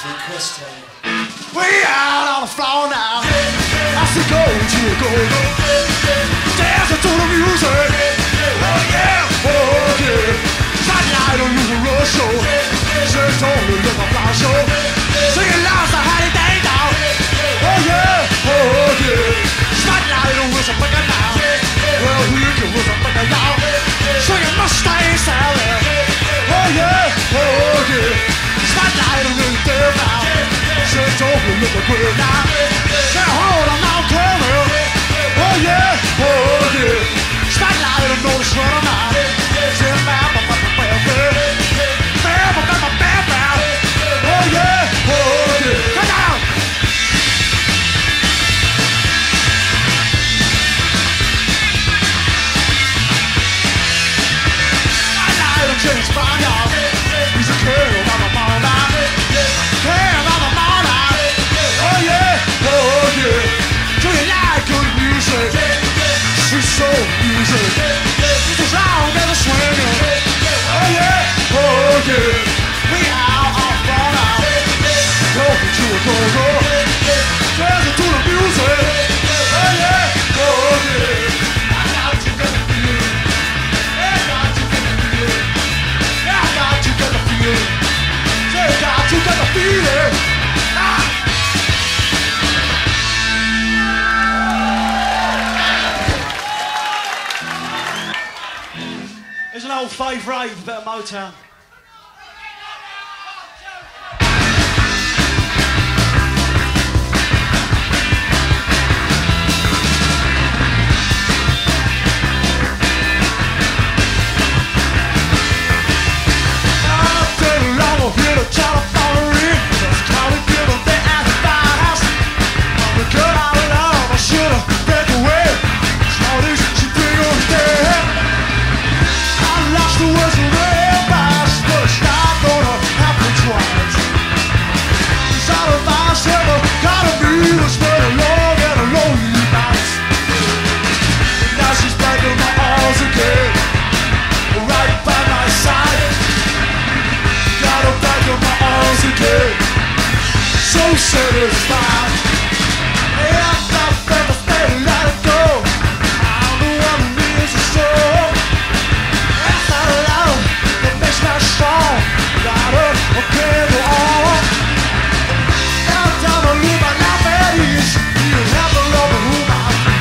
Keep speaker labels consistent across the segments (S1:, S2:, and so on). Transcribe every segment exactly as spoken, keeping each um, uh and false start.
S1: We out on the floor now. I say go to the go go. Dancing to the music. Oh yeah, oh yeah. Spotlight on you, road show. Shirt on the look of flower show. Singing loud, so how they dang down. Oh yeah, oh yeah. Spotlight on what's a fucking now. Well, we can what's a fucking now. Singing Mustang salad. Oh yeah, oh yeah. Spotlight on the damn now. Shirt on the look of good now. Say hold on now, Colonel. Oh yeah, oh yeah. Spotlight on the runner now. Say bam, bam, bam, bam, bam. Bam, bam, bam, bam, bam. Oh yeah, oh yeah. Come down. Spotlight on James Brown, y'all. He's a colonel, mama, mama, mama. Colonel, mama, mama. Oh yeah, oh yeah. Do you like good music? Sweet soul music. It's a song and a swinging. Oh yeah, oh yeah. We out on the floor now. Welcome to a go-go. Dancing to the music. Oh yeah, oh yeah. I got you got the feeling. I got you got the feeling. I got you got the feeling. Say I got you got the feeling. Ah. There's an old favourite, a bit of Motown. So satisfied. Yeah, I thought that was better, let it go. I'm the one who needs a soul. That's not love that makes me strong. Gotta carry on. Now time to live my life at ease. You have to love who I be.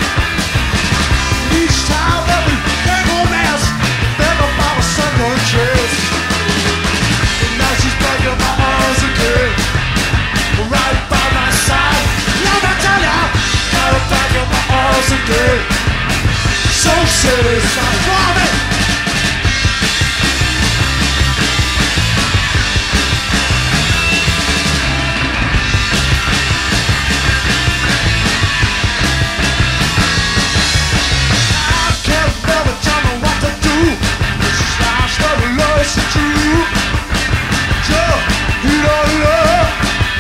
S1: Each time that we make romance, think about a second chance. And now she's back in my arms again. Right by my side, love I tell ya, got her back in my arms again. So satisfied, love it. I can't never tell me what to do. This is life, story, love is true. Joe, you don't love.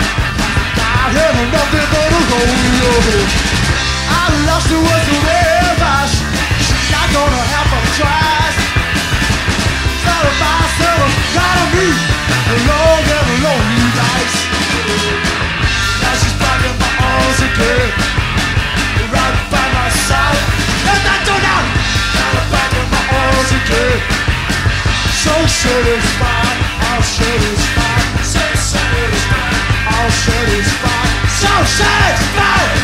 S1: Nothing but a rodeo. I lost the words to realize she's not gonna have a twice. Thought of myself, gotta me, alone and alone, you guys. Now she's back in my arms again, right by my side. And I don't know, got her back in my arms again. So satisfied, I'm satisfied, so satisfied, I'm satisfied. So satisfied!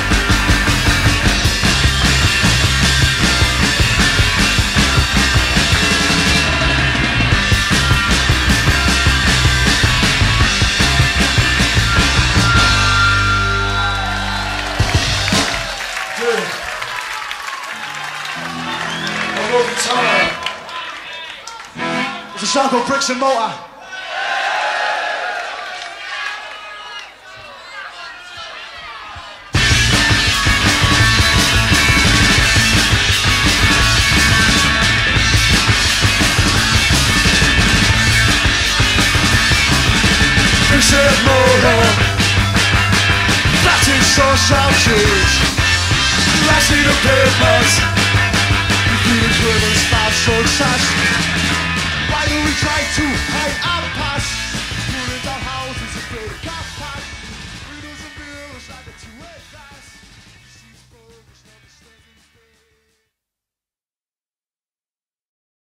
S1: Good. I wrote the time. It's a song called Bricks and Mortar. Said Mortar, flattened social shoes, flashing the pavements, you feel driven, start so such. Why do we try to hide